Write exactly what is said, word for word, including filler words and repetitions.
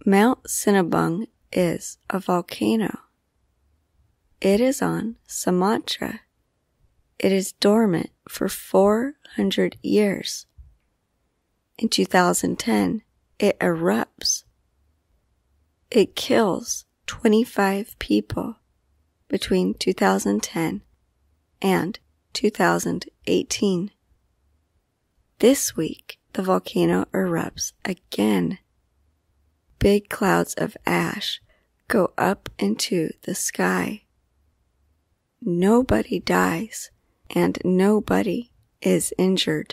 Mount Sinabung is a volcano. It is on Sumatra. It is dormant for four hundred years. In two thousand ten, it erupts. It kills twenty-five people between two thousand ten and two thousand eighteen. This week, the volcano erupts again. Big clouds of ash go up into the sky. Nobody dies and nobody is injured.